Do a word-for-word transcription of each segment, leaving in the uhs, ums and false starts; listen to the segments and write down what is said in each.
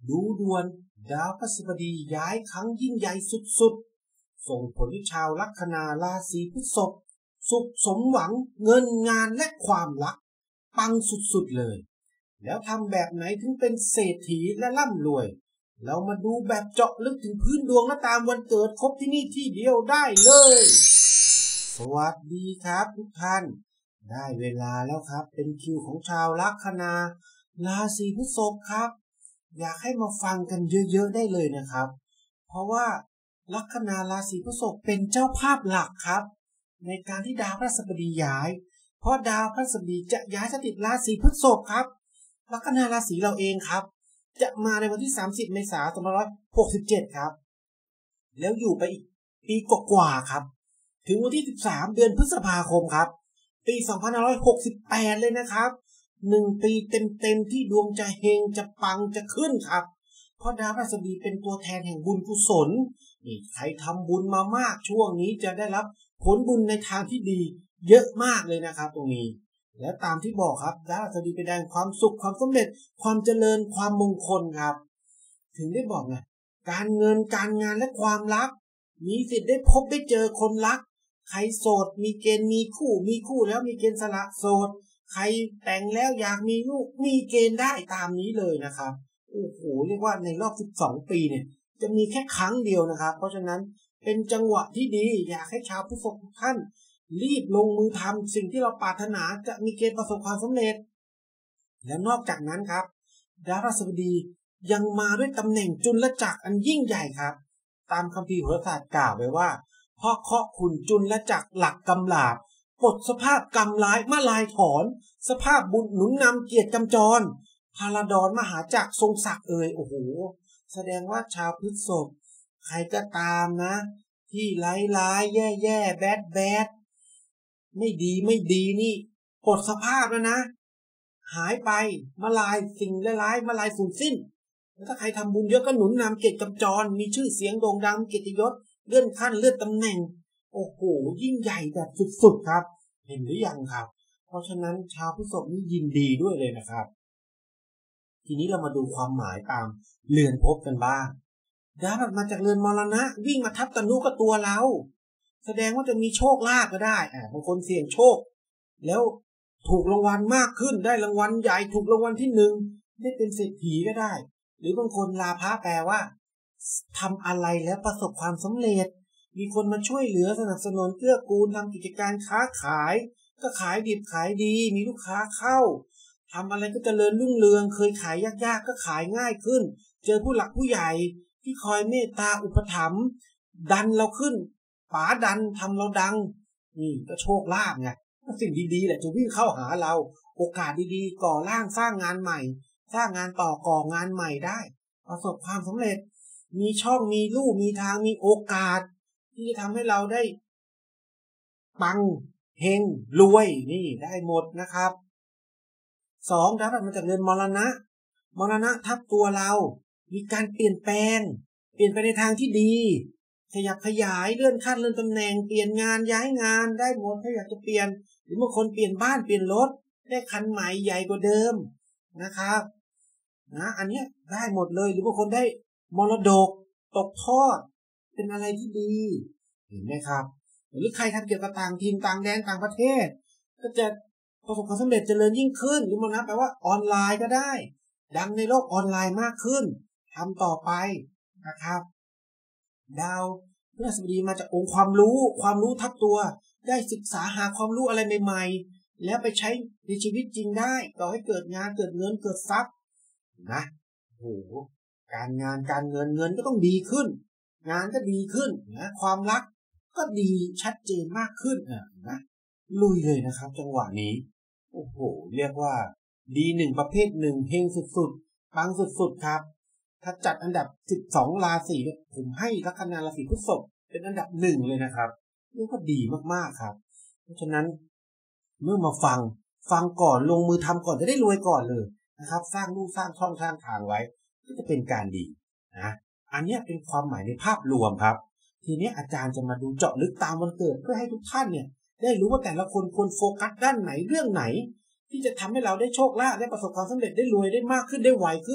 ดูด่วนดาวพฤหัสบดีย้ายครั้งยิ่งใหญ่สุดๆส่งผลให้ชาวลัคนาราศีพฤษภสุขสมหวังเงินงานและความรักปังสุดๆเลยแล้วทำแบบไหนถึงเป็นเศรษฐีและร่ำรวยเรามาดูแบบเจาะลึกถึงพื้นดวงและตามวันเกิดครบที่นี่ที่เดียวได้เลยสวัสดีครับทุกท่านได้เวลาแล้วครับเป็นคิวของชาวลัคนาราศีพฤษภครับอยากให้มาฟังกันเยอะๆได้เลยนะครับเพราะว่าลัคนาราศีพฤษภเป็นเจ้าภาพหลักครับในการที่ดาวพฤหัสบดีย้ายเพราะดาวพฤหัสบดีจะย้ายสถิตราศีพฤษภครับลัคนาราศีเราเองครับจะมาในวันที่สามสิบเมษายนสองพันห้าร้อยหกสิบเจ็ดครับแล้วอยู่ไปอีกปีกว่าๆครับถึงวันที่สิบสามเดือนพฤษภาคมครับปีสองพันห้าร้อยหกสิบแปดเลยนะครับหนึ่งปีเต็มๆที่ดวงจะเฮงจะปังจะขึ้นครับเพราะดาวพฤหัสบดีเป็นตัวแทนแห่งบุญกุศลนี่ใครทำบุญมามากช่วงนี้จะได้รับผลบุญในทางที่ดีเยอะมากเลยนะครับตรงนี้และตามที่บอกครับดาวพฤหัสบดีเป็นดาวความสุขความสำเร็จความเจริญความมงคลครับถึงได้บอกไงการเงินการงานและความรักมีสิทธิ์ได้พบได้เจอคนรักใครโสดมีเกณฑ์มีคู่มีคู่แล้วมีเกณฑ์สละโสดใครแต่งแล้วอยากมีลูกมีเกณฑ์ได้ตามนี้เลยนะครับโอ้โหเรียกว่าในรอบสิบสองปีเนี่ยจะมีแค่ครั้งเดียวนะครับเพราะฉะนั้นเป็นจังหวะที่ดีอยากให้ชาวพฤษภทุกท่านรีบลงมือทำสิ่งที่เราปรารถนาจะมีเกณฑ์ประสบความสำเร็จและนอกจากนั้นครับดาวพฤหัสบดียังมาด้วยตำแหน่งจุลจักรอันยิ่งใหญ่ครับตามคัมภีร์โหราศาสตร์กล่าวไว้ว่าเพราะเคราะห์ขุนจุลจักรหลักกำลาบปลดสภาพกรรมร้ายมาลายถอนสภาพบุญหนุนนำเกียรติกำจรพาราดอนมหาจักรทรงศักดิ์เอ่ยโอ้โหแสดงว่าชาวพฤษภใครก็ตามนะที่ร้ายร้ายแย่แย่แบดแบดไม่ดีไม่ดีนี่ปลดสภาพแล้วนะหายไปมาลายสิ่งร้ายๆมาลายสูญสิ้นแล้วถ้าใครทำบุญเยอะก็หนุนนำเกียรติกำจรมีชื่อเสียงโด่งดังเกียรติยศเลื่อนขั้นเลื่อนตำแหน่งโอ้โหยิ่งใหญ่แบบสุดๆครับเห็นหรือยังครับเพราะฉะนั้นชาวพฤษภนี่ยินดีด้วยเลยนะครับทีนี้เรามาดูความหมายตามเรือนภพกันบ้างดาวมาจากเรือนมรณะวิ่งมาทับตนุกับตัวเราแสดงว่าจะมีโชคลาภก็ได้อ่าบางคนเสี่ยงโชคแล้วถูกรางวัลมากขึ้นได้รางวัลใหญ่ถูกรางวัลที่หนึ่งได้เป็นเศรษฐีก็ได้หรือบางคนลาภะแปลว่าทำอะไรแล้วประสบความสำเร็จมีคนมาช่วยเหลือสนับสนุนเกื้อกูลทำกิจการค้าขายก็ขายดิบขายดีมีลูกค้าเข้าทำอะไรก็เจริญรุ่งเรืองเคยขายยากๆก็ขายง่ายขึ้นเจอผู้หลักผู้ใหญ่ที่คอยเมตตาอุปถัมภ์ดันเราขึ้นป๋าดันทำเราดังนี่ก็โชคลาภไงก็สิ่งดีๆแหละจะวิ่งเข้าหาเราโอกาสดีๆก่อร่างสร้างงานใหม่สร้างงานต่อก่องานใหม่ได้ประสบความสำเร็จมีช่องมีลู่มีทางมีโอกาสที่จะทำให้เราได้ปังเฮงรวยนี่ได้หมดนะครับสองดาวมันจากเรือนมรณะมรณะทับตัวเรามีการเปลี่ยนแปลงเปลี่ยนไปในทางที่ดีขยับขยายเลื่อนขั้นเลื่อนตำแหน่งเปลี่ยนงานย้ายงานได้หมดถ้าอยากจะเปลี่ยนหรือบางคนเปลี่ยนบ้านเปลี่ยนรถได้คันใหม่ใหญ่กว่าเดิมนะครับนะอันนี้ได้หมดเลยหรือบางคนได้มรดกตกทอดเป็นอะไรที่ดีเห็นไหมครับหรือใครทำเกี่ยวกับต่างถิ่นต่างแดนต่างประเทศก็จะประสบความสำเร็จเจริญยิ่งขึ้นหรือมรณะแปลว่าออนไลน์ก็ได้ดังในโลกออนไลน์มากขึ้นทำต่อไปนะครับดาวพฤหัสบดีมาจากองค์ความรู้ความรู้ทับตัวได้ศึกษาหาความรู้อะไรใหม่ๆแล้วไปใช้ในชีวิตจริงได้ต่อให้เกิดงานเกิดเงินเกิดทรัพย์นะโอ้โหการงานการเงินเงินก็ต้องดีขึ้นงานก็ดีขึ้นนะความรักก็ดีชัดเจนมากขึ้นนะนะลุยเลยนะครับจังหวะนี้โอ้โหเรียกว่าดีหนึ่งประเภทหนึ่งเฮงสุดๆปังสุดๆครับถ้าจัดอันดับสิบสองราศีเนี่ยผมให้ลัคนาราศีพฤษภเป็นอันดับหนึ่งเลยนะครับนี่ก็ดีมากๆครับเพราะฉะนั้นเมื่อมาฟังฟังก่อนลงมือทำก่อนจะได้รวยก่อนเลยนะครับสร้างรูปสร้างช่องสร้างทางไว้ก็จะเป็นการดีนะอันนี้เป็นความหมายในภาพรวมครับทีนี้อาจารย์จะมาดูเจาะลึกตามวันเกิดเพื่อให้ทุกท่านเนี่ยได้รู้ว่าแต่ละคนควรโฟกัสด้านไหนเรื่องไหนที่จะทำให้เราได้โชคลาภได้ประสบความสำเร็จได้รวยได้มากขึ้นได้ไวขึ้น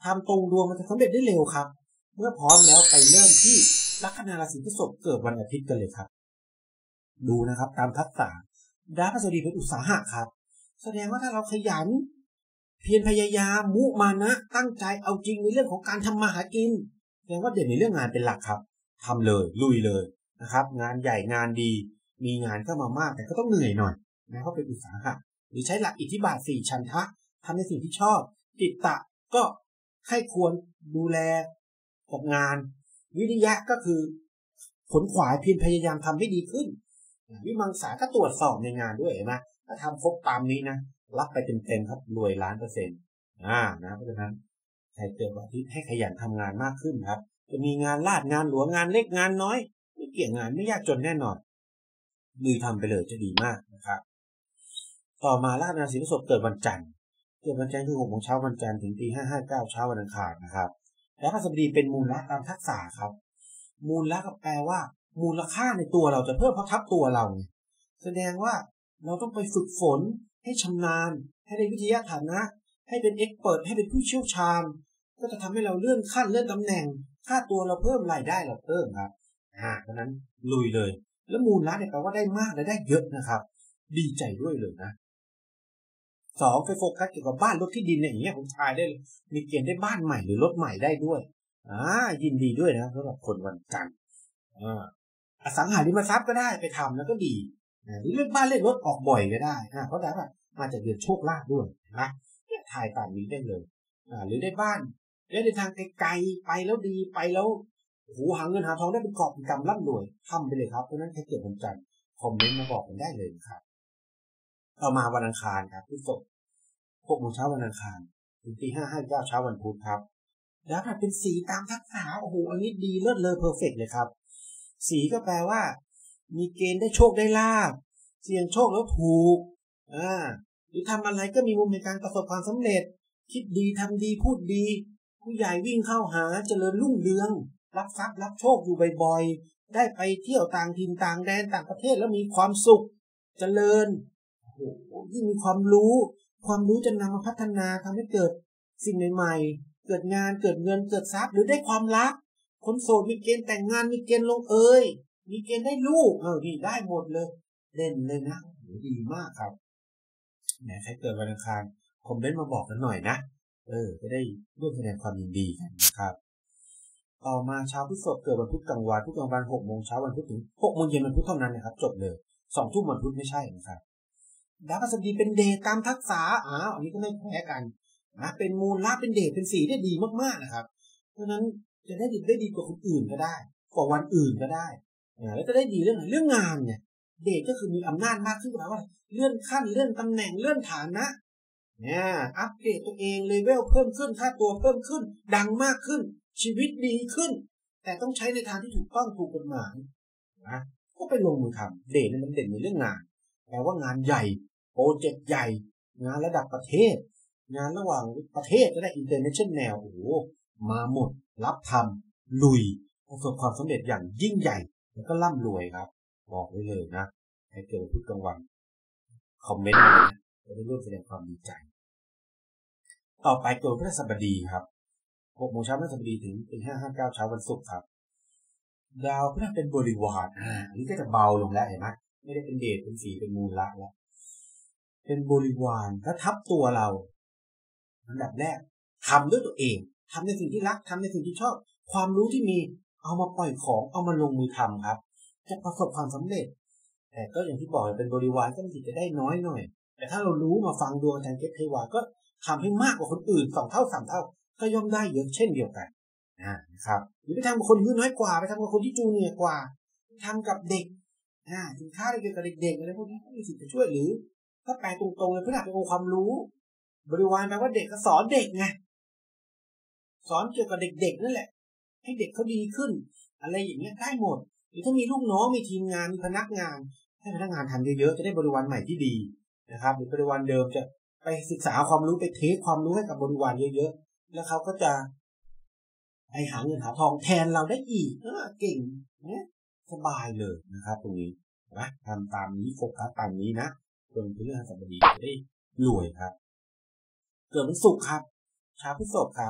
ทำตรงดวงมันจะสำเร็จได้เร็วครับเมื่อพร้อมแล้วไปเริ่มที่ลัคนาราศีพฤษภเกิดวันอาทิตย์กันเลยครับดูนะครับตามทักษะดาวพฤหัสบดีเป็นอุตสาหะครับแสดงว่าถ้าเราขยันเพียรพยายามมุมานะตั้งใจเอาจริงในเรื่องของการทำมาหากินแสดงว่าเด่นในเรื่องงานเป็นหลักครับทำเลยลุยเลยนะครับงานใหญ่งานดีมีงานเข้ามามากแต่ก็ต้องเหนื่อยหน่อยนะเพราะเป็นอุตสาหะหรือใช้หลักอิทธิบาทสี่ฉันทะทำในสิ่งที่ชอบจิตตะก็ให้ควรดูแลกับงานวิริยะก็คือขนขวายเพียรพยายามทำให้ดีขึ้นวิมังสาก็ตรวจสอบในงานด้วยเห็นไหมถ้าทำครบตามนี้นะรับไปเต็มๆครับรวยล้านเปอร์เซ็นต์อ่านะเพราะฉะนั้นใครเกิดวันอาทิตย์ให้ขยันทำงานมากขึ้นครับจะมีงานลาดงานหลวงงานเล็กงานน้อยไม่เกี่ยงงานไม่ยากจนแน่นอนลุยทำไปเลยจะดีมากนะครับต่อมาลัคนาราศีพฤษภเกิดวันจันทร์เกิดวันจันทร์คือหกโมงเช้าวันจันทร์ถึงตีห้าห้าเก้าเช้าวันอังคารนะครับแล้วพฤหัสบดีเป็นมูลละตามทักษะครับมูลละก็แปลว่ามูลค่าในตัวเราจะเพิ่มเพราะทับตัวเราแสดงว่าเราต้องไปฝึกฝนให้ชำนาญให้ได้วิทยาฐานะให้เป็นเอ็กซ์เพิร์ทให้เป็นผู้เชี่ยวชาญก็จะทำให้เราเลื่อนขั้นเลื่อนตำแหน่งค่าตัวเราเพิ่มรายได้เราเพิ่มครับอ่าเพราะนั้นลุยเลยแล้วมูลละเนี่ยแปลว่าได้มากและได้เยอะนะครับดีใจด้วยเลยนะสองไปโฟกัสเกี่ยวกับบ้านรถที่ดินเนี่ยอย่างเงี้ยผมทายได้มีเกณฑ์ได้บ้านใหม่หรือรถใหม่ได้ด้วยอ่ายินดีด้วยนะสำหรับคนวันจันทร์อ่าอสังหาริมทรัพย์ก็ได้ไปทำแล้วก็ดีหรือเรื่องบ้านเลขรถออกบ่อยก็ได้อ่าเพราะได้ว่ามาจากเดือนโชคลาภด้วยนะเนี่ยทายตามนี้ได้เลยอ่าหรือได้บ้านได้ในทางไกลๆไปแล้วดีไปแล้วโอ้โหหาเงินหาทองได้เป็นกอบเป็นกำร่ำรวยทำไปเลยครับเพราะนั้นใครเกิดวันจันทร์คอมเมนต์มาบอกกันได้เลยครับต่อมาวันอังคารครับพฤษภหกโมงเช้าวันอังคารถึงตีห้าห้าเก้าเช้าวันพุธครับแล้วถ้าเป็นสีตามทักษะโอ้โหอันนี้ดีเลิศเลอเพอร์เฟกต์เลยครับสีก็แปลว่ามีเกณฑ์ได้โชคได้ลาภเสี่ยงโชคแล้วถูกอ่าหรือทำอะไรก็มีมุมในการประสบความสำเร็จคิดดีทำดีพูดดีผู้ใหญ่วิ่งเข้าหาเจริญรุ่งเรืองรับทรัพย์รับโชคอยู่บ่อยๆได้ไปเที่ยวต่างถิ่นต่างแดนต่างประเทศแล้วมีความสุขเจริญโอ้โหยิ่งมีความรู้ความรู้จะนำมาพัฒนาทำให้เกิดสิ่งใหม่ๆเกิดงานเกิดเงินเกิดทรัพย์หรือได้ความรักคนโสดมีเกณฑ์แต่งงานมีเกณฑ์ลงเอยมีเกณฑ์ได้ลูกเออนี่ได้หมดเลยเล่นเลยนะดีมากครับแหมใครเกิดวันอังคารคอมเมนต์มาบอกกันหน่อยนะเออจะได้ร่วมแสดงความยินดีกันนะครับต่อมาชาวพฤษภเกิดวันพุธกลางวันพุธกลางวันหกโมงเช้าวันพุธถึงหกโมงเย็นวันพุธเท่านั้นนะครับจบเลยสองทุ่มวันพุธไม่ใช่นะครับดาวพฤหัสบดีเป็นเดชตามทักษะอ้าวอันนี้ก็ไม่แพ้กันนะเป็นมูลละเป็นเดชเป็นสีได้ดีมากๆนะครับเพราะนั้นจะได้ดีได้ดีกว่าคนอื่นก็ได้กว่าวันอื่นก็ได้แล้วจะได้ดีเรื่องไหนเรื่องงานเนี่ยเดชก็คือมีอำนาจมากขึ้นแปลว่าเลื่อนขั้นเลื่อนตำแหน่งเลื่อนฐานะเนี่ยอัปเกรดตัวเองเลเวลเพิ่มขึ้นค่าตัวเพิ่มขึ้นดังมากขึ้นชีวิตดีขึ้นแต่ต้องใช้ในทางที่ถูกต้องถูกกฎหมายนะก็ไปลงมือทำเดชเนี่ยมันเด่นในเรื่องงานแปลว่างานใหญ่โปรเจกต์ใหญ่งานระดับประเทศงานระหว่างประเทศก็ได้อินเตอร์เนชั่นแนลโอ้โหมาหมดรับทำลุยประสบความสำเร็จอย่างยิ่งใหญ่แล้วก็ร่ำรวยครับบอกไว้เลยนะให้เกิดพุธกลางวันคอมเมนต์มานะจะได้ร่วมแสดงความดีใจต่อไปเกิดพฤหัสบดีครับหกโมงเช้าพฤหัสบดีถึงตีห้าห้าเก้าเช้าวันศุกร์ครับดาวพฤหัสเป็นบริวารอ่าอันนี้ก็จะเบาลงแล้วเห็นไหมไม่ได้เป็นเดชเป็นสีเป็นมูลละแล้วเป็นบริวารถ้าทับตัวเราอันดับแรกทำด้วยตัวเองทำในสิ่งที่รักทำในสิ่งที่ชอบความรู้ที่มีเอามาปล่อยของเอามาลงมือทำครับจะประสบความสำเร็จแต่ก็อย่างที่บอกเป็นบริวารก็มันจะได้น้อยหน่อยแต่ถ้าเรารู้มาฟังดวงอาจารย์เกตเทวาก็ทำให้มากกว่าคนอื่นสองเท่าสามเท่าก็ย่อมได้เยอะเช่นเดียวกันนะครับหรือไปทำกับคนอายุน้อยกว่าไปทำกับคนที่จูเนียร์กว่าทำกับเด็กอ่าสินค้าเกี่ยวกับเด็กๆอะไรพวกนี้ก็มีสิทธิ์จะช่วยหรือถ้าแปลตรงๆเลยเพื่อเป็นองค์ความรู้บริวารแปลว่าเด็กก็สอนเด็กไงสอนเกี่ยวกับเด็กๆนั่นแหละให้เด็กเขาดีขึ้นอะไรอย่างเงี้ยได้หมดหรือถ้ามีลูกน้องมีทีมงานมีพนักงานให้พนักงานทำเยอะๆจะได้บริวารใหม่ที่ดีนะครับหรือบริวารเดิมจะไปศึกษาความรู้ไปเทคความรู้ให้กับบริวารเยอะๆแล้วเขาก็จะไปหาเงินหาทองแทนเราได้อีกเก่งเนี่ยสบายเลยนะครับตรงนี้นะทำตามนี้โฟกัสตามนี้นะคนพฤหัสบดีจะได้รวยครับเกิดวันศุกร์ครับชาวพฤษภครับ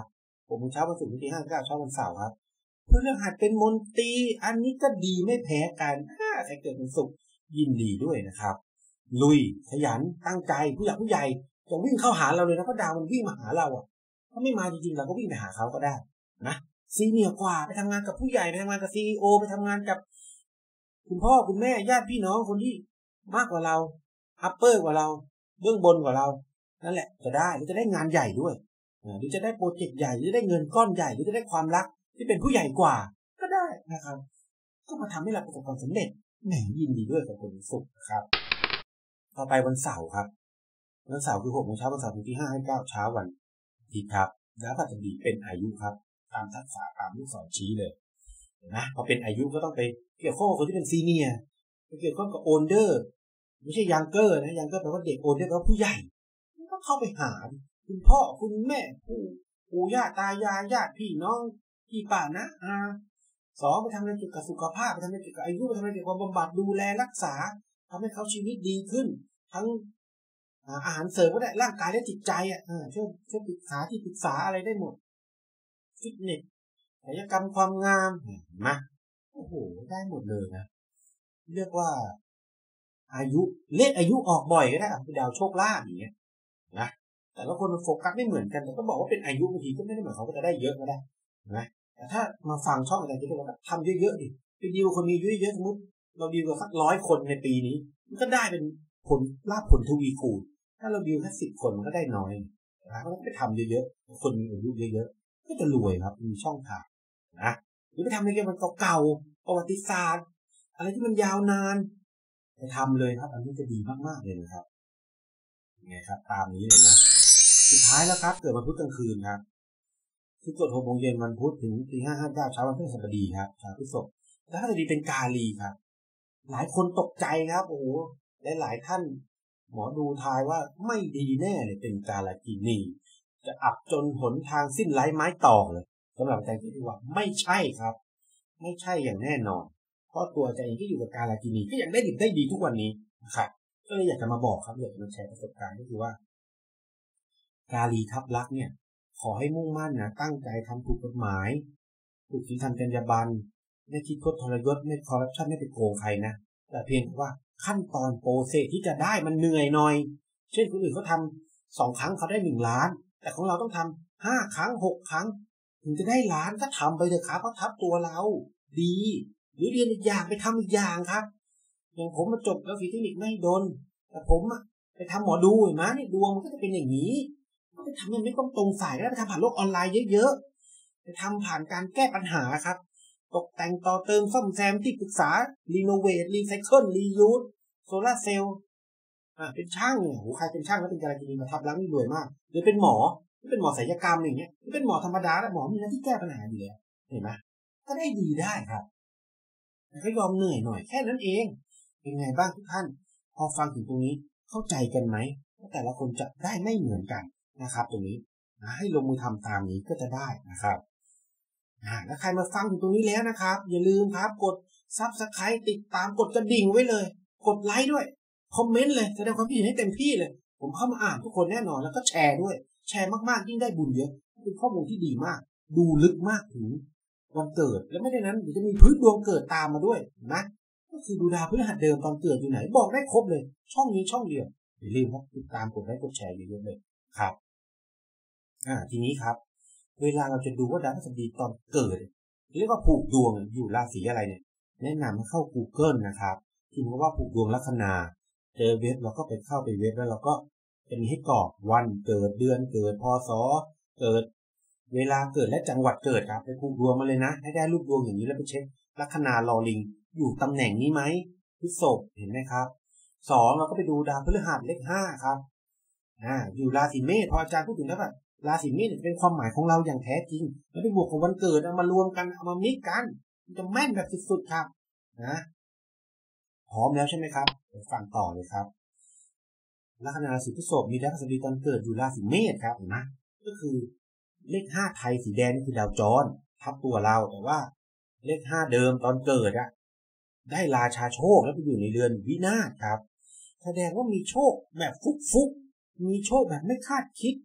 หกโมงเช้าวันศุกร์ที่ห้าเก้าเช้าวันเสาร์ครับพฤหัสเป็นมนตรีอันนี้ก็ดีไม่แพ้กันถ้าใครเกิดวันศุกร์ยินดีด้วยนะครับลุยขยันตั้งใจผู้ใหญ่ผู้ใหญ่จะวิ่งเข้าหาเราเลยนะเพราะดาวมันวิ่งมาหาเราอ่ะถ้าไม่มาจริงๆเราก็วิ่งไปหาเขาก็ได้นะซีเนียร์กว่าไปทำงานกับผู้ใหญ่ไปทำงานกับซีอีโอไปทำงานกับคุณพ่อคุณแม่ญาติพี่น้องคนที่มากกว่าเราอัปเปอร์กว่าเราเบื้องบนกว่าเรานั่นแหละจะได้หรือจะได้งานใหญ่ด้วยหรือจะได้โปรเจกต์ใหญ่หรือจะได้เงินก้อนใหญ่หรือจะได้ความรักที่เป็นผู้ใหญ่กว่าก็ได้นะครับก็มาทำให้เราประสบความสำเร็จแหมยินดีด้วยกับคนสุขครับต่อไปวันเสาร์ครับวันเสาร์คือหกโมงเช้าวันเสาร์ที่ห้าเก้าเช้าวันอาทิตย์ครับแล้วก็จะดีเป็นอายุครับตามทักษะตามลูกศรชี้เลยนะพอเป็นอายุก็ต้องไปเกี่ยวข้องกับคนที่เป็นซีเนียร์ไปเกี่ยวข้องกับโอนเดอร์ไม่ใช่ยังเกอร์นะยังเกอร์แปลว่าเด็กโอนเดอร์แปลว่าผู้ใหญ่ก็เข้าไปหาคุณพ่อคุณแม่ผู้ปู่ย่าตายายญาติพี่น้องพี่ป้านะอาสองไปทำอะไรเกี่ยวกับสุขภาพไปทำอะไรเกี่ยวกับอายุไปทำอะไรเกี่ยวกับบำบัดดูแลรักษาทำให้เขาชีวิตดีขึ้นทั้งอาหารเสริมก็ได้ร่างกายและจิตใจอ่ะช่วยช่วยปรึกษาที่ปรึกษาอะไรได้หมดฟิตเนสศัลยกรรมความงามมาโอ้โหได้หมดเลยนะเรียกว่าอายุเลขอายุออกบ่อยก็ได้เป็นดาวโชคลาภอย่างเงี้ยนะแต่ละคนมันโฟกัสไม่เหมือนกันแต่ก็บอกว่าเป็นอายุบางทีก็ไม่ได้หมายความว่าจะได้เยอะก็ได้นะแต่ถ้ามาฟังช่องอาจารย์จะบอกว่าทำเยอะๆดิไปดีลคนมีอายุเยอะสมมติเราดีลกับสักร้อยคนในปีนี้มันก็ได้เป็นผลลาภผลทวีคูณถ้าเราดีลแค่สิบคนมันก็ได้น้อยนะก็ไปทำเยอะๆคนมีอายุเยอะๆก็จะรวยครับมีช่องทางนะหรือไปทำอะไรกันมันเก่าๆประวัติศาสตร์อะไรที่มันยาวนานไปทำเลยครับอันนี้จะดีมากๆเลยนะครับยังไงครับตามนี้เลยนะสุดท้ายแล้วครับเกิดวันพุธกลางคืนครับคือเกิดหกโมงเย็นวันพุธถึงตีห้าห้าเก้าเช้าวันพฤหัสบดีครับชาวพฤษภแล้วก็จะดีเป็นกาลีครับหลายคนตกใจครับโอ้โหและหลายท่านหมอดูทายว่าไม่ดีแน่เลยเป็นกาลกินีจะอับจนหนทางสิ้นไร้ไม้ตอกเลยสำหรับอาจารย์คิดว่าไม่ใช่ครับไม่ใช่อย่างแน่นอนเพราะตัวอาจารย์เองก็อยู่กับกาลกินีก็ยังได้ดีได้ดีทุกวันนี้นะครับก็เลยอยากจะมาบอกครับอยากจะมาแชร์ประสบการณ์ก็คือว่ากาลีทับลักเนี่ยขอให้มุ่งมั่นนะตั้งใจทำถูกกฎหมายถูกศีลธรรมจรรยาบรรณไม่คิดคดทรยศไม่คอร์รัปชันไม่ไปโกงใครนะแต่เพียงว่าขั้นตอนโปรเซสที่จะได้มันเหนื่อยหน่อยเช่นคนอื่นเขาทำสองครั้งเขาได้หนึ่งล้านแต่ของเราต้องทำห้าครั้งหกครั้งถึงจะได้ล้านก็ทำไปเถอะครับเพราะทับตัวเราดีหรือเรียนอีกอย่างไปทำอีกอย่างครับอย่างผมมาจบแล้วฟิสิกส์ไม่โดนแต่ผมอะไปทำหมอดูเห็นไหมนี่ดวงมันก็จะเป็นอย่างนี้ก็ไปทำมันไม่ต้องตรงสายก็ได้ไปทำผ่านโลกออนไลน์เยอะๆไปทำผ่านการแก้ปัญหาครับตกแต่งต่อเติมซ่อมแซมที่ปรึกษารีโนเวทรีไซเคิลรียูสโซลาร์เซลล์อ่าเป็นช่างเนี่ยโหใครเป็นช่างแล้วเป็นการกินีมาทับแล้วนี่รวยมากหรือเป็นหมอเป็นหมอศัลยกรรมอย่างเงี้ยหรือเป็นหมอธรรมดาแล้วหมอมีหน้าที่แก้ปัญหาอยู่แล้วเห็นไหมก็ได้ดีได้ครับแต่ก็ยอมเหนื่อยหน่อยแค่นั้นเองเป็นไงบ้างทุกท่านพอฟังถึงตรงนี้เข้าใจกันไหมว่าแต่ละคนจะได้ไม่เหมือนกันนะครับตรงนี้นะให้ลงมือทำตามนี้ก็จะได้นะครับอ่าแล้วใครมาฟังถึงตรงนี้แล้วนะครับอย่าลืมครับกด Subscribe ติดตามกดกระดิ่งไว้เลยกดไลค์ด้วยคอมเมนต์เลยแสดงความคิดเห็นให้เต็มที่เลยผมเข้ามาอ่านทุกคนแน่นอนแล้วก็แชร์ด้วยแชร์มากๆยิ่งได้บุญเยอะเป็นข้อมูลที่ดีมากดูลึกมากถึงวันเกิดแล้วไม่ได้นั้นเดี๋ยวจะมีพื้นดวงเกิดตามมาด้วยนะก็คือดูดาวพฤหัสเดิมตอนเกิดอยู่ไหนบอกได้ครบเลยช่องนี้ช่องเดียวอย่าลืมครับติดตามกดไลค์กดแชร์เยอะๆเลยครับอ่าทีนี้ครับเวลาเราจะดูว่าดาวพฤหัสบดีตอนเกิดเรียกว่าผูกดวงอยู่ราศีอะไรเนี่ยแนะนำให้เข้า Google นะครับพิมพ์ว่าผูกดวงลัคนาเจอเว็บเราก็ไปเข้าไปเว็บแล้วเราก็จะมีให้กรอกวันเกิดเดือนเกิดพศเกิดเวลาเกิดและจังหวัดเกิดครับไปผูกดวงมาเลยนะให้ได้รูปดวงอย่างนี้แล้วไปเช็คลัคนาลอลิงอยู่ตำแหน่งนี้ไหมพฤษภเห็นไหมครับสองเราก็ไปดูดาวพฤหัสเลขห้าครับอ่าอยู่ราศีเมษพออาจารย์พูดถึงแล้วแบบราศีเมษเป็นความหมายของเราอย่างแท้จริงแล้วไปบวกของวันเกิดเอามารวมกันเอามามิกกันมันจะแม่นแบบสุดๆครับนะพร้อมแล้วใช่ไหมครับไปฟังต่อเลยครับลัคนาราศีพฤษภมีดาวพฤหัสบดีตอนเกิดอยู่ราศีเมษครับเห็นไหมก็คือเลขห้าไทยสีแดงนี่คือดาวจรทับตัวเราแต่ว่าเลขห้าเดิมตอนเกิดอะได้ราชาโชคแล้วไปอยู่ในเรือนวินาศครับแสดงว่ามีโชคแบบฟุกๆมีโชคแบบไม่คาดคิด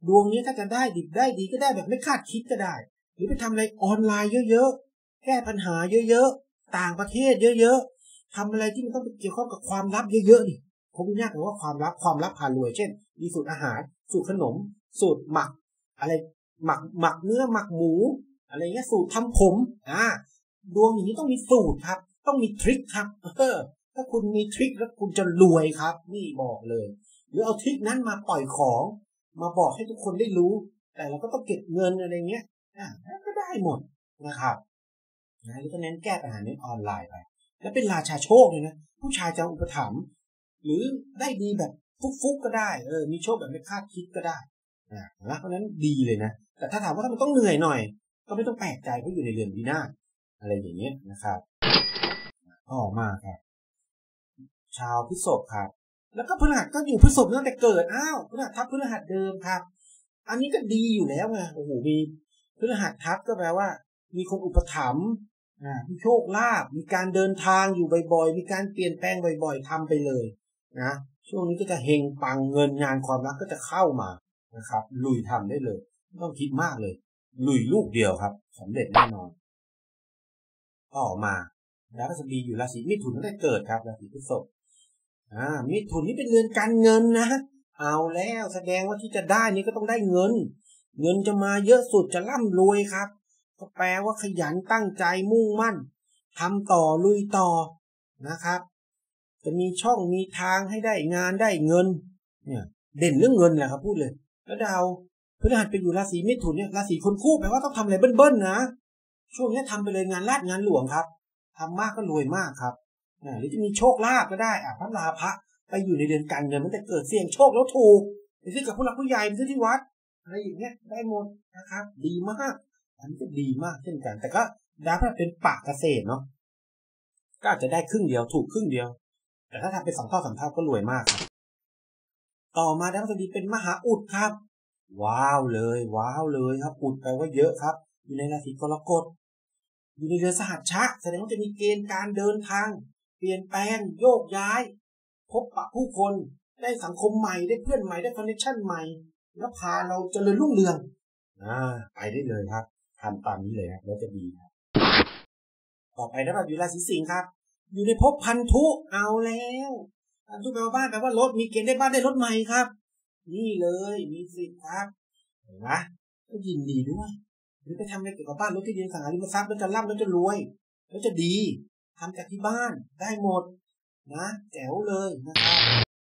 ดวงนี้ถ้าจะได้ดิบได้ดีก็ได้แบบไม่คาดคิดก็ได้หรือไปทำอะไรออนไลน์เยอะๆแก้ปัญหาเยอะๆต่างประเทศเยอะๆทำอะไรที่มันต้องเกี่ยวข้องกับความลับเยอะๆนี่ผมยากเลยว่าความลับความลับพารวยเช่นมีสูตรอาหารสูตรขนมสูตรหมักอะไรหมักหมักเนื้อหมักหมูอะไรเงี้ยสูตรทำผมอ่าดวงอย่างนี้ต้องมีสูตรครับต้องมีทริคครับเออถ้าคุณมีทริคแล้วคุณจะรวยครับนี่บอกเลยหรือเอาทริคนั้นมาปล่อยของมาบอกให้ทุกคนได้รู้แต่เราก็ต้องเก็บเงินอะไรเงี้ยอ่าก็ได้หมดนะครับนะหรือก็เน้นแก้ปัญหาในออนไลน์ไปแล้วเป็นราชาโชคเลยนะผู้ชายจะอุปถัมภ์หรือได้ดีแบบฟุกๆก็ได้เออมีโชคแบบไม่คาดคิดก็ได้นะเพราะนั้นดีเลยนะแต่ถ้าถามว่าถ้ามันต้องเหนื่อยหน่อยก็ไม่ต้องแปลกใจเพราะอยู่ในเรือนวินาศอะไรอย่างเงี้ยนะครับออกมาครับชาวพฤษภครับแล้วก็พฤหัสก็อยู่พฤษภตั้งแต่เกิดอ้าวพฤหัสทับพฤหัสเดิมครับอันนี้ก็ดีอยู่แล้วไงโอ้โหมีพฤหัสทับก็แปลว่ามีคนอุปถัมภ์มีโชคลาภมีการเดินทางอยู่บ่อยๆมีการเปลี่ยนแปลงบ่อยๆทำไปเลยนะช่วงนี้ก็จะเฮงปังเงินงานความรักก็จะเข้ามานะครับลุยทำได้เลยไม่ต้องคิดมากเลยลุยลูกเดียวครับสำเร็จแน่นอนต่อมาดาวพฤหัสบดีอยู่ราศีมิถุนตั้งแต่เกิดครับราศีพฤษภอ่ามิถุนนี่เป็นเรือนการเงินนะเอาแล้วแสดงว่าที่จะได้นี่ก็ต้องได้เงินเงินจะมาเยอะสุดจะร่ำรวยครับก็แปลว่าขยันตั้งใจมุ่งมั่นทำต่อลุยต่อนะครับจะมีช่องมีทางให้ได้งานได้เงินเนี่ยเด่นเรื่องเงินแหละครับพูดเลยแล้วดาวพฤหัสไปอยู่ราศีมิถุนเนี่ยราศีคนคู่แปลว่าต้องทำอะไรเบิ้ลๆนะช่วงนี้ทำไปเลยงานลาดงานหลวงครับทำมากก็รวยมากครับหรือจะมีโชคลาภก็ได้อ่ะพระราพะไปอยู่ในเดือนการเงินมันจะเกิดเสี่ยงโชคแล้วถูกไปซื้อกับผู้หลักผู้ใหญ่ไปซื้อที่วัดอะไรอย่างเงี้ยได้หมดนะครับดีมากอันนี้ก็ดีมากเช่นกันแต่ก็ดาวพฤหัสเป็นปากเกษตรเนาะก็อาจจะได้ครึ่งเดียวถูกครึ่งเดียวแต่ถ้าทำเป็นสองเท่าสามเท่าก็รวยมากครับต่อมาดาวพฤหัสบดีเป็นมหาอุดครับว้าวเลยว้าวเลยครับอุดแปลว่าเยอะครับอยู่ในราศีกรกฎอยู่ในเรือนสหัชชะแสดงว่าจะมีเกณฑ์การเดินทางเปลี่ยนแปลงโยกย้ายพบปะผู้คนได้สังคมใหม่ได้เพื่อนใหม่ได้คอนเนคชั่นใหม่แล้วพาเราเจริญรุ่งเรืองอ่าไปได้เลยครับทำตามนี้เลยครับแล้วจะดีครับต่อไปนะครับอยู่ราศีสิงห์ครับอยู่ในภพพันธุเอาแล้วพันธุแปลว่าบ้านแปลว่ารถมีเกณฑ์ได้บ้านได้รถใหม่ครับนี่เลยมีสิทธิ์ครับเห็นไหมก็ยินดีด้วยหรือไปทำอะไรเกี่ยวกับบ้านรถที่ดินสังหาริมทรัพย์แล้วจะร่ำแล้วจะรวยแล้วจะดีทำจากที่บ้านได้หมดนะแจ๋วเลยนะครับ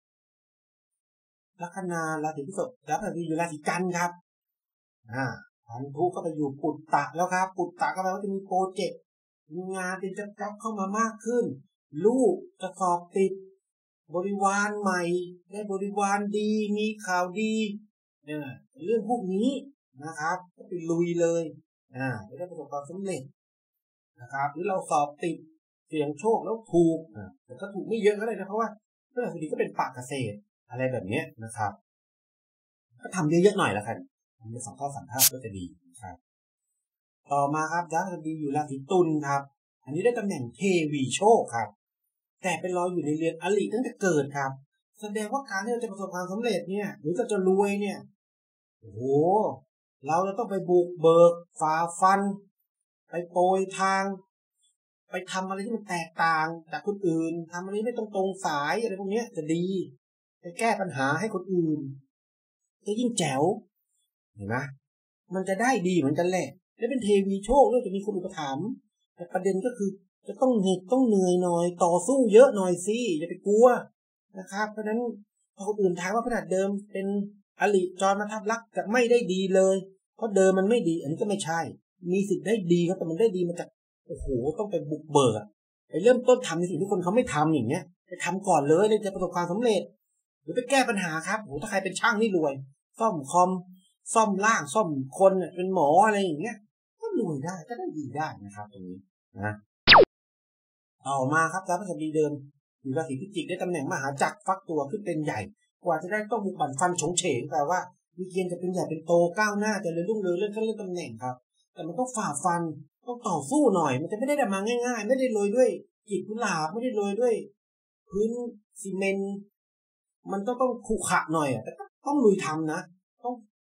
ลัคนาราศีพฤษภแล้วพอดีอยู่ราศีกันครับอ่าพันธุก็ไปอยู่ปุตตะแล้วครับปุตตะก็แปลว่าจะมีโปรเจกต์มีงานเป็นจับเข้ามามากขึ้นลูกจะสอบติดบริวารใหม่ได้บริวารดีมีข่าวดีเนี่ยเรื่องพวกนี้นะครับก็ไปลุยเลยอ่าได้ประสบความสำเร็จนะครับหรือเราสอบติดเสี่ยงโชคแล้วถูกอ่าแต่ก็ถูกไม่เยอะก็เลยนะเพราะว่าพฤหัสบดีก็เป็นปากเกษตรอะไรแบบนี้นะครับก็ทำเยอะๆหน่อยละกันทำเป็นสองข้อสามเท่าก็จะดีนะครับต่อมาครับดาวพฤหัสบดีอยู่ราศีตุลครับอันนี้ได้ตำแหน่งเทวีโชคครับแต่เป็นรอยอยู่ในเรือนอริตั้งแต่เกิดครับแสดงว่าการที่เราจะประสบความสำเร็จเนี่ยหรือจะรวยเนี่ยโอ้โหเราจะต้องไปบุกเบิกฝ่าฟันไปโปรยทางไปทำอะไรที่มันแตกต่างจากคนอื่นทำอะไรไม่ตรงตรงสายอะไรพวกนี้จะดีไปแก้ปัญหาให้คนอื่นจะยิ่งแจ๋วเห็นไหมมันจะได้ดีเหมือนกันแหละและเป็นเทวีโชคด้วยจะมีคนอุปถัมภ์แต่ประเด็นก็คือจะต้องเหน็ดต้องเหนื่อยหน่อยต่อสู้เยอะหน่อยสิอย่าไปกลัวนะครับเพราะฉะนั้นพอคนอื่นทายว่าขนาดเดิมเป็นอริจรมาทับลักจะไม่ได้ดีเลยเพราะเดิมมันไม่ดีอันนี้ก็ไม่ใช่มีสิทธิ์ได้ดีครับแต่มันได้ดีมาจากโอ้โหต้องไปบุกเบิกไปเริ่มต้นทำในสิ่งที่คนเขาไม่ทำอย่างเงี้ยไปทำก่อนเลยเลยจะประสบความสำเร็จหรือไปแก้ปัญหาครับโอ้ถ้าใครเป็นช่างนี่รวยซ่อมคอมซ่อมล่างซ่อมคนเป็นหมออะไรอย่างเงี้ยก็รวยได้ก็ได้ดีได้นะครับตรงนี้นะต่อมาครับดาวพฤหัสบดีเดิมอยู่ราศีพิจิกได้ตำแหน่งมหาจักรฟักตัวขึ้นเป็นใหญ่กว่าจะได้ต้องบุกบั่นฟันฉงเฉงแปลว่ามีเกณฑ์จะเป็นใหญ่เป็นโตก้าวหน้าจะเลื่อนรุ่งเรืองเลื่อนขั้นเลื่อนตำแหน่งครับแต่มันต้องฝ่าฟันต้องต่อสู้หน่อยมันจะไม่ได้มาง่ายๆไม่ได้โรยด้วยกีบกุหลาบไม่ได้โรยด้วยพื้นซีเมนต์มันต้องต้องขรุขระหน่อยอ่ะแต่ต้องลุยทำนะต้อง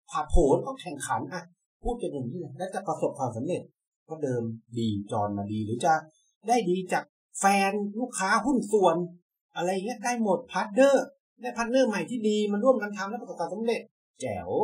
ผาดโผนต้องแข่งขันอ่ะพูดกันอย่างนี้เลยและจะประสบความสำเร็จก็เดิมดีจรมาดีหรือจะได้ดีจากแฟนลูกค้าหุ้นส่วนอะไรเงี้ยได้หมดพาร์ทเนอร์ได้พาร์ทเนอร์ใหม่ที่ดีมันร่วมกันทำแล้วประสบความสำเร็จแจ๋ว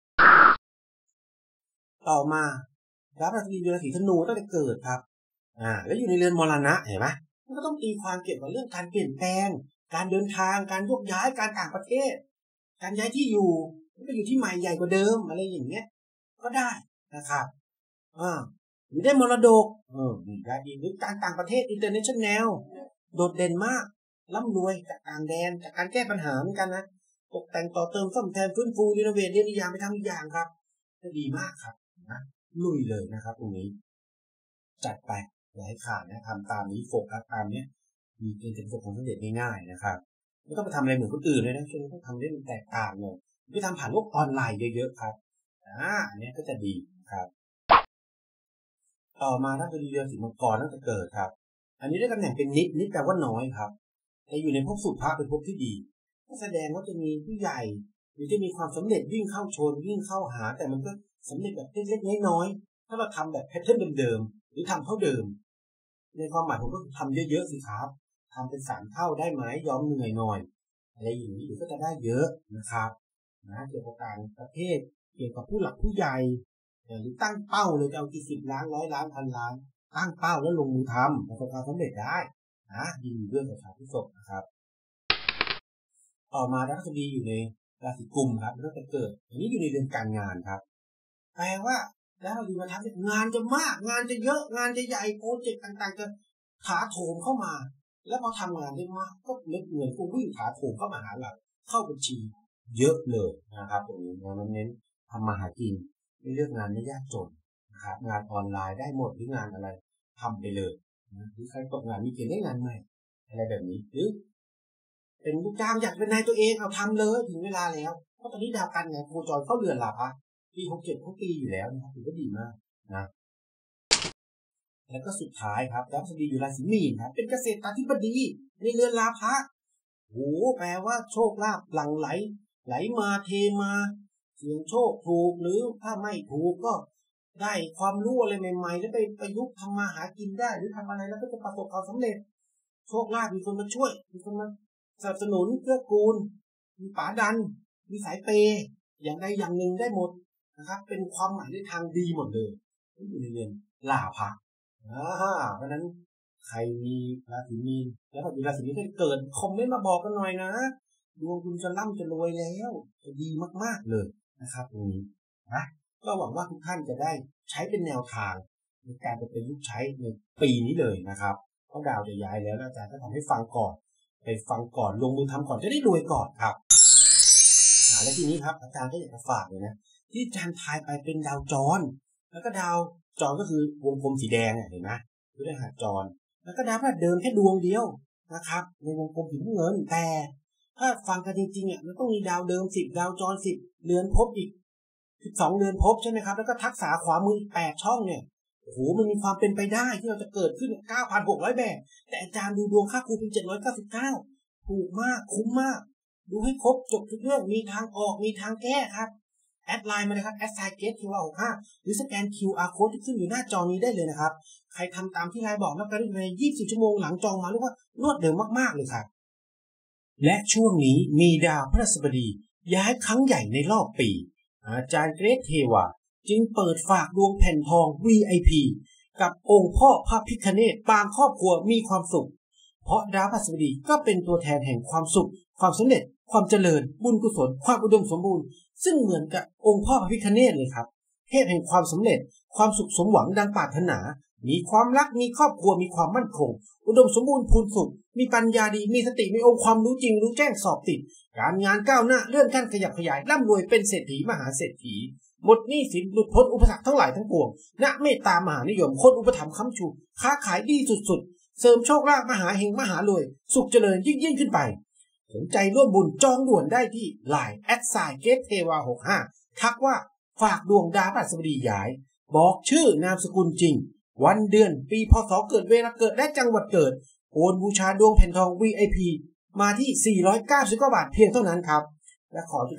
ต่อมาดาวพฤหัสบดีอยู่ในราศีธนูตั้งแต่เกิดครับอ่าแล้วอยู่ในเรือนมรณะเห็นไหมมันก็ต้องตีความเกี่ยวกับเรื่องการเปลี่ยนแปลงการเดินทางการยกย้ายการต่างประเทศการย้ายที่อยู่ไปอยู่ที่ใหม่ใหญ่กว่าเดิมอะไรอย่างเงี้ยก็ได้นะครับอ่าหรือได้มรดกเออได้อีกหรือการต่างประเทศ international โดดเด่นมากร่ำรวยจากต่างแดนจากการแก้ปัญหาเหมือนกันนะตกแต่งต่อเติมซ่อมแซมฟื้นฟูรีโนเวทเรียนอีกอย่างไปทำอีกอย่างครับจะดีมากครับนะลุยเลยนะครับตรงนี้จัดไปอย่าให้ขาดนะทำตามนี้โฟกัสตามนี้มีเกณฑ์จะประสบความสำเร็จง่ายๆนะครับไม่ต้องไปทำอะไรเหมือนคนอื่นเลยนะช่วงนี้ต้องทำได้แตกต่างเลยไปทำผ่านโลกออนไลน์เยอะๆครับอ่าอันนี้ก็จะดีครับต่อมาถ้าเป็นเดือนสิงห์มังกรตั้งแต่เกิดครับอันนี้ได้ตำแหน่งเป็นนิดนิดแปลว่าน้อยครับแต่อยู่ในภพสุภะเป็นภพที่ดีก็แสดงว่าจะมีผู้ใหญ่หรือจะมีความสำเร็จวิ่งเข้าชนวิ่งเข้าหาแต่มันก็สำเร็จแบบเล็กๆน้อยๆถ้าเราทำแบบแพทเทิร์นเดิมๆหรือทำเท่าเดิมในความหมายผมก็ทำเยอะๆสิครับทำเป็นสามเท่าได้ไหมยอมเหนื่อยหน่อยอะไรอย่างนี้เดี๋ยวก็จะได้เยอะนะครับนะเกี่ยวกับการประเภทเกี่ยวกับผู้หลักผู้ใหญ่หรือตั้งเป้าเลยจะเอากี่สิบล้านร้อยล้านพันล้านตั้งเป้าแล้วลงมือทำประสบความสำเร็จได้นะยินดีด้วยกับชาวพฤษภนะครับต่อมาดาวพฤหัสบดีอยู่ในราศีกุมครับตั้งแต่เกิดอันนี้อยู่ในเดือนการงานครับแปลว่าแล้วเราดูมาทำงานจะมากงานจะเยอะงานจะใหญ่โปรเจกต์ต่างๆจะถาโถมเข้ามาแล้วพอทำงานได้มากก็เม็ดเงินก็วิ่งถาโถมเข้ามาหาเราเข้าบัญชีเยอะเลยนะครับตรงนี้มันเน้นทำมาหากินไม่เลือกงานไม่ยากจนนะครับงานออนไลน์ได้หมดหรืองานอะไรทำไปเลยนะหรือใครตกงานมีเกณฑ์ได้งานใหม่อะไรแบบนี้หรือเป็นลูกจ้างอยากเป็นนายตัวเองเอาทำเลยถึงเวลาแล้วเพราะตอนนี้ดาวการงานโคจรเข้าเรือนลาภะปีหกเจ็ดเขาปีอยู่แล้วนะครับถือว่าดีมากนะแล้วก็สุดท้ายครับดาวพฤหัสบดีอยู่ราศีมีนครับเป็นเกษตราธิบดีในเรือนลาภะโอ้แปลว่าโชคลาภหลั่งไหลไหลมาเทมาเสี่ยงโชคถูกหรือถ้าไม่ถูกก็ได้ความรู้อะไรใหม่ๆแล้วไปประยุกต์ทำมาหากินได้หรือทำอะไรแล้วก็จะประสบความสำเร็จโชคลาภมีคนมาช่วยมีคนมาสนับสนุนเกื้อกูลมีป๋าดันมีสายเปย์อย่างใดอย่างหนึ่งได้หมดนะครับเป็นความหมายในทางดีหมดเลยอยู่ในเรือนลาภะอ่าเพราะนั้นใครมีราศีมีนแล้วถ้าอยู่ราศีมีนได้เกิดคอมเมนต์มาบอกกันหน่อยนะดวงคุณจะร่ำจะรวยแล้วจะดีมากๆเลยนะครับตรงนี้นะก็หวังว่าทุกท่านจะได้ใช้เป็นแนวทางในการไปประยุกต์ใช้ในปีนี้เลยนะครับเพราะดาวจะย้ายแล้วอาจารย์ก็ทำให้ฟังก่อนไปฟังก่อนลงมือทำก่อนจะได้รวยก่อนครับและทีนี้ครับอาจารย์ก็อยากจะฝากเลยนะที่อาจารย์ทายไปเป็นดาวจรแล้วก็ดาวจรก็คือวงกลมสีแดงเห็นไหมพฤหัสจรแล้วก็ดาวพฤหัสเดิมแค่ดวงเดียวนะครับในวงกลมสีน้ำเงินแต่ถ้าฟังกันจริงๆอ่ะมันต้องมีดาวเดิมสิบดาวจรสิบเรือนภพอีกสิบสองเรือนภพใช่ไหมครับแล้วก็ทักษะขวามืออีกแปดช่องเนี่ยโอ้โหมันมีความเป็นไปได้ที่เราจะเกิดขึ้น เก้าพันหกร้อย แบบแต่อาจารย์ดูดวงค่าครูเป็นเจ็ดร้อยเก้าสิบเก้าถูกมากคุ้มมากดูให้ครบจบทุกเรื่องมีทางออกมีทางแก้ครับแอดไลน์มาเลยครับแอดไซน์เกตคิวอาร์หกห้าหรือสแกน คิว อาร์ Code ที่ขึ้นอยู่หน้าจอนี้ได้เลยนะครับใครทำตามที่ไลน์บอกนับกันได้ในยี่สิบสี่ชั่วโมงหลังจองมาเรียกว่ารวดเร็วมากๆเลยครับและช่วงนี้มีดาวพฤหัสบดีย้ายครั้งใหญ่ในรอบปีอาจารย์เกรทเทวาจึงเปิดฝากดวงแผ่นทอง วี ไอ พี กับองค์พ่อพระพิฆเนศบางครอบครัวมีความสุขเพราะดาวพฤหัสบดีก็เป็นตัวแทนแห่งความสุขความสำเร็จความเจริญบุญกุศลความอุดมสมบูรณ์ซึ่งเหมือนกับองค์พ่อพระพิฆเนศเลยครับเทพแห่งความสำเร็จความสุขสมหวังดังปรารถนามีความรักมีครอบครัวมีความมั่นคงอุดมสมบูรณ์พูนสุขมีปัญญาดีมีสติมีองค์ความรู้จริงรู้แจ้งสอบติดการงานก้าวหน้าเลื่อนขั้นขยับขยายร่ำรวยเป็นเศรษฐีมหาเศรษฐีหมดหนี้สินหลุดพ้นอุปสรรคทั้งหลายทั้งปวงณเมตตามหานิยมคนอุปถัมภ์ค้ำชูค้าขายดีสุดๆเสริมโชคลาภมหาเฮงมหารวยสุขเจริญยิ่งยิ่งขึ้นไปสนใจร่วมบุญจองด่วนได้ที่ ไลน์ แอท ไซน์ เกต เทวา หกห้า ทักว่าฝากดวงดาวพฤหัสบดีย้ายบอกชื่อนามสกุลจริงวันเดือนปีพศเกิดเวลาเกิดและจังหวัดเกิดโอนบูชาดวงแผ่นทอง วี ไอ พี มาที่สี่ร้อยเก้าสิบกว่าบาทเพียงเท่านั้นครับและขอทุกท่าน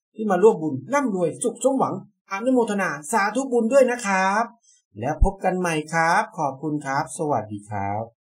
ที่มาร่วมบุญร่ำรวยสุขสมหวังอนุโมทนาสาธุบุญด้วยนะครับแล้วพบกันใหม่ครับขอบคุณครับสวัสดีครับ